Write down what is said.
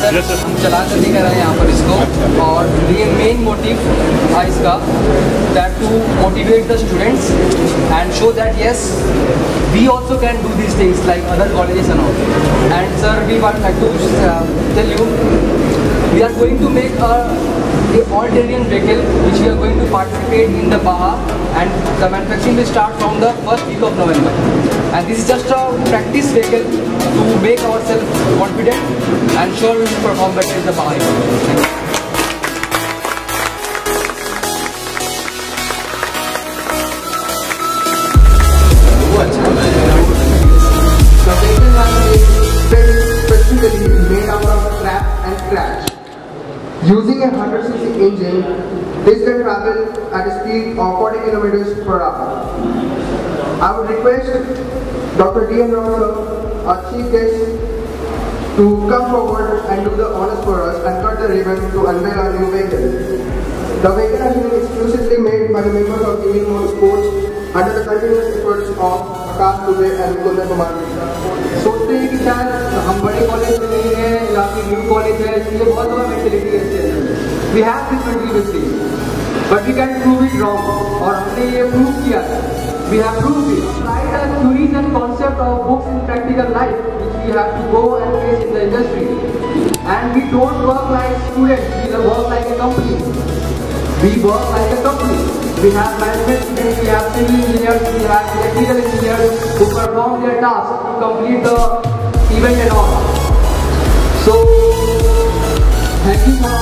Sir हम चला कर लेकर आए यहाँ पर इसको और ये मेन मोटिव था इसका that to motivate the students and show that yes we also can do this things like other colleges and all and sir we want like to tell you we are going to make a all-terrain vehicle which we are going to participate in the Baha, and the manufacturing will start from the first week of November, and this is just a practice vehicle to make ourselves confident and sure we will perform better in the Baha event. The vehicle is specifically made out of scrap and scratch. Using a 100cc engine, this can travel at a speed of 40 km per hour. I would request Dr. D.N. Rao sir, our chief guest, to come forward and do the honors for us and cut the ribbon to unveil our new vehicle. The vehicle has been exclusively made by the members of UEM Motosports under the continuous efforts of Akash Dubey and Nikundan Kumar Mishra. सोचते हैं कि शायद हम बड़े college में नहीं हैं या फिर न्यू कॉलेज है इसलिए बहुत ज़्यादा मेंटेलिटी है इसके अंदर we have this mentality but we can prove it wrong और हमने ये प्रूव किया we have prove it right the theories and concept of books in practical life which we have to go and face in the industry and we don't work like students we work like a company we work like a company. We have management students, we have civil engineers, we have electrical engineers who perform their tasks to complete the event and all. So, thank you for